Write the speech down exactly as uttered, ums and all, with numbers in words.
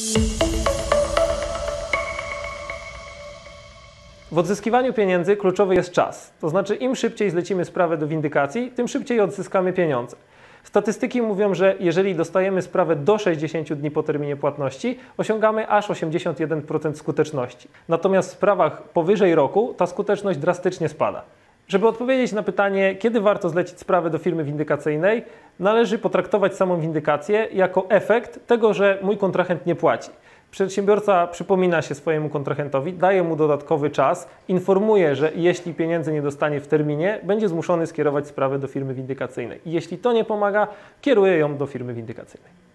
W odzyskiwaniu pieniędzy kluczowy jest czas. To znaczy, im szybciej zlecimy sprawę do windykacji, tym szybciej odzyskamy pieniądze. Statystyki mówią, że jeżeli dostajemy sprawę do sześćdziesięciu dni po terminie płatności, osiągamy aż osiemdziesiąt jeden procent skuteczności. Natomiast w sprawach powyżej roku ta skuteczność drastycznie spada. Żeby odpowiedzieć na pytanie, kiedy warto zlecić sprawę do firmy windykacyjnej, należy potraktować samą windykację jako efekt tego, że mój kontrahent nie płaci. Przedsiębiorca przypomina się swojemu kontrahentowi, daje mu dodatkowy czas, informuje, że jeśli pieniędzy nie dostanie w terminie, będzie zmuszony skierować sprawę do firmy windykacyjnej. I jeśli to nie pomaga, kieruje ją do firmy windykacyjnej.